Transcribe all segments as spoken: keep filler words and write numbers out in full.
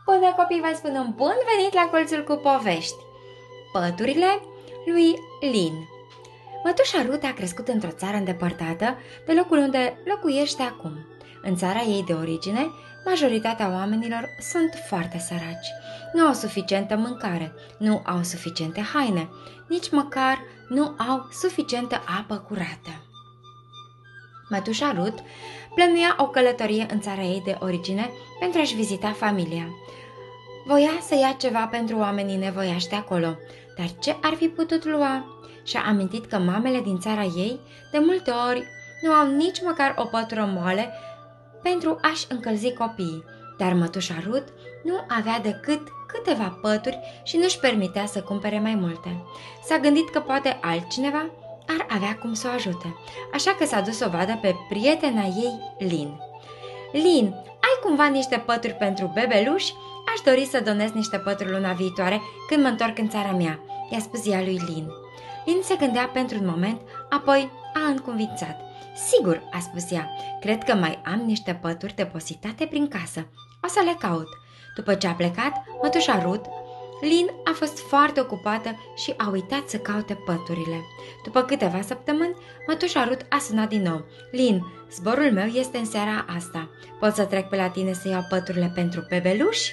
Bună copii, vă spun un bun venit la Colțul cu povești. Păturile lui Lin. Mătușa Ruth a crescut într-o țară îndepărtată de locul unde locuiește acum. În țara ei de origine, majoritatea oamenilor sunt foarte săraci. Nu au suficientă mâncare, nu au suficiente haine, nici măcar nu au suficientă apă curată. Mătușa Ruth plănuia o călătorie în țara ei de origine pentru a-și vizita familia. Voia să ia ceva pentru oamenii nevoiași de acolo, dar ce ar fi putut lua? Și-a amintit că mamele din țara ei de multe ori nu au nici măcar o pătură moale pentru a-și încălzi copiii, dar mătușa Ruth nu avea decât câteva pături și nu-și permitea să cumpere mai multe. S-a gândit că poate altcineva ar avea cum să o ajute, așa că s-a dus să o vadă pe prietena ei, Lin. Lin, ai cumva niște pături pentru bebeluși? Aș dori să donez niște pături luna viitoare când mă întorc în țara mea, i-a spus ea lui Lin. Lin se gândea pentru un moment, apoi a înconvințat. Sigur, a spus ea, cred că mai am niște pături depozitate prin casă. O să le caut. După ce a plecat, mătușa Ruth, Lin a fost foarte ocupată și a uitat să caute păturile. După câteva săptămâni, mătușa Ruth a sunat din nou. Lin, zborul meu este în seara asta. Pot să trec pe la tine să iau păturile pentru bebeluși?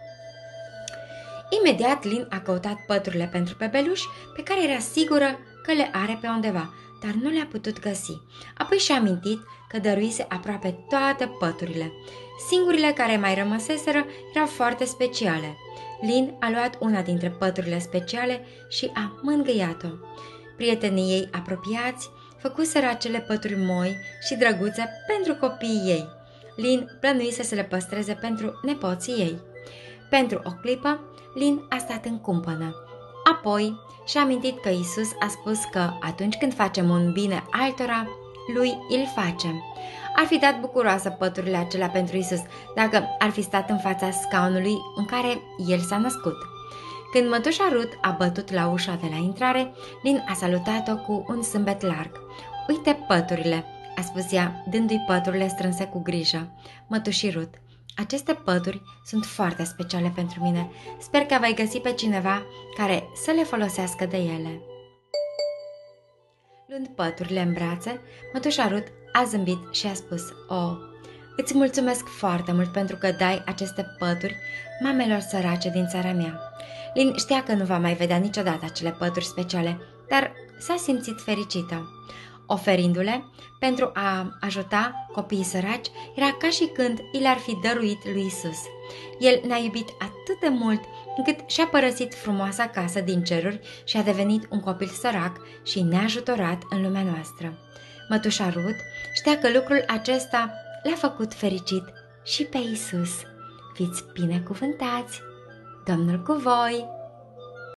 Imediat Lin a căutat păturile pentru bebeluși pe care era sigură că le are pe undeva, dar nu le-a putut găsi. Apoi și-a amintit că dăruise aproape toate păturile. Singurile care mai rămăseseră erau foarte speciale. Lin a luat una dintre păturile speciale și a mângâiat-o. Prietenii ei apropiați făcuseră acele pături moi și drăguțe pentru copiii ei. Lin plănuise să le păstreze pentru nepoții ei. Pentru o clipă, Lin a stat în cumpănă. Apoi și-a amintit că Isus a spus că atunci când facem un bine altora, lui îl facem. Ar fi dat bucuroasă păturile acelea pentru Isus dacă ar fi stat în fața scaunului în care el s-a născut. Când mătușa Ruth a bătut la ușa de la intrare, Lin a salutat-o cu un zâmbet larg. Uite păturile, a spus ea, dându-i păturile strânse cu grijă. Mătușii Ruth, aceste pături sunt foarte speciale pentru mine. Sper că vei găsi pe cineva care să le folosească de ele. Luând păturile în brațe, mătușa Ruth a zâmbit și a spus: "Oh, îți mulțumesc foarte mult pentru că dai aceste pături mamelor sărace din țara mea." Lin știa că nu va mai vedea niciodată acele pături speciale, dar s-a simțit fericită. Oferindu-le pentru a ajuta copiii săraci, era ca și când i le-ar fi dăruit lui Isus. El ne-a iubit atât de mult încât și-a părăsit frumoasa casă din ceruri și a devenit un copil sărac și neajutorat în lumea noastră. Mătușa Ruth știa că lucrul acesta l-a făcut fericit și pe Isus. Fiți binecuvântați! Domnul cu voi!